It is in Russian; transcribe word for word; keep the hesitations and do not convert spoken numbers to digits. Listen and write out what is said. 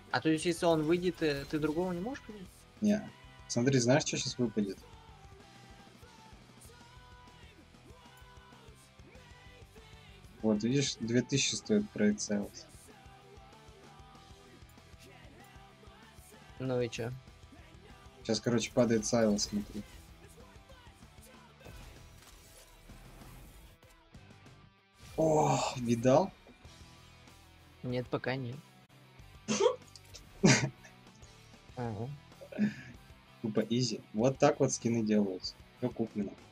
А то есть, если он выйдет, э, ты другого не можешь купить? Не. Смотри, знаешь, что сейчас выпадет? Вот, видишь, две тысячи стоит проект Сайлос. Ну и чё? Сейчас, короче, падает Сайлос, смотри. О, видал? Нет, пока нет. Ага. Тупо изи. Вот так вот скины делаются. Все куплено.